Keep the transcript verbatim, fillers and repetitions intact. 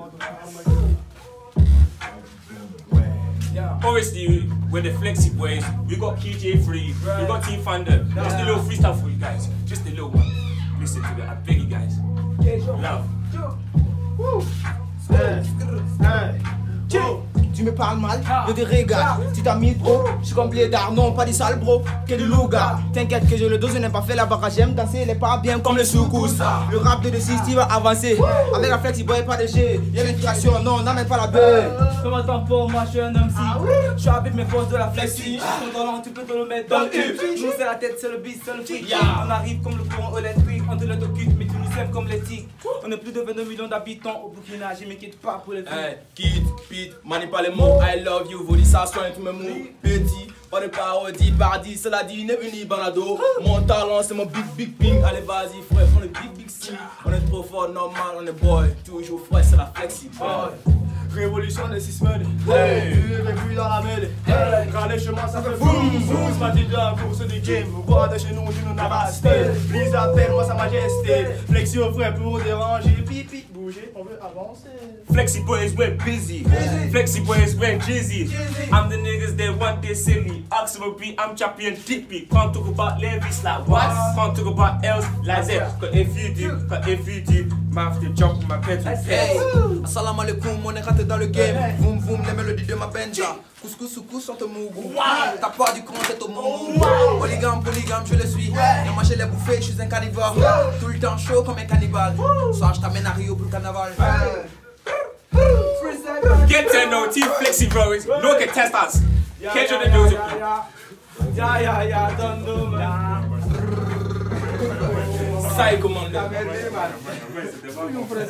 Obviously, we're the Flexi Boys. We got K J three, we got Team Thunder. Just a little freestyle for you guys. Just a little one. Listen to it. I beg you guys. Love. Tu me parles mal, je te regarde. Tu t'as mis trop, je suis comme Blédard, non pas des sales bro, que du louga. T'inquiète que je le dos, je n'ai pas fait la barrage, j'aime danser les pas bien comme le soukous. Le rap de six va avancer, avec la Flexi Boy pas de G. Y'a une traction, non, n'amène pas la beuh. Comment t'en pour moi, je suis un homme si. Je suis avec mes forces de la Flexi. Ton talent, tu peux te le mettre dans le cul. Nous c'est la tête, c'est le beat, c'est le fric. On arrive comme le courant électrique, on te le t'occupe, mais tu nous aimes comme les tics. On est plus de vingt-deux millions d'habitants au Burkina, je m'inquiète pas pour les filles. Kid, Pete, manie pas les mots, I love you, vous dites ça, soigne tous mes mots. Petit, pas de parodie, pardi, cela dit, n'est venu banado. Mon talent, c'est mon big big ping. Allez, vas-y, frère, on est big big si. On est trop fort, normal, on est boy. Toujours frais, c'est la Flexi Boy. Révolution des six mêlés, hey. Tu es plus dans la mêlée, hey. Quand les chemins ça fait boum boum. C'est pas dit de la course du game. Bois de chez nous, tu nous navasté. Please appelle-moi sa majesté. Flexi au frère pour déranger. Pipi, bouger, on veut avancer. Flexi Boys, we're busy. busy. Flexi Boys, we're jizzy. I'm the niggas that want this silly. Oxford beat, I'm champion dippy. Can't talk about Levis like what? Can't talk about else like that. Cause if you do, cause if you do, I have to jump on my pedal. Hey, assalamu alaikum, on est raté dans le game. Voum voum, les mélodies de ma benja. Couscous soukous sur ton mougou. T'as pas du con, c'est au moumou. Polygame, polygame, je le suis. Et moi je l'ai bouffé, je suis un carnivore. Tout le temps chaud comme un cannibale. Soir je t'amène à Rio pour le carnaval. Get to know Team Flexi Boys. Look at test us. Catch on the nose. Ya ya ya, don't do man. Psycho man.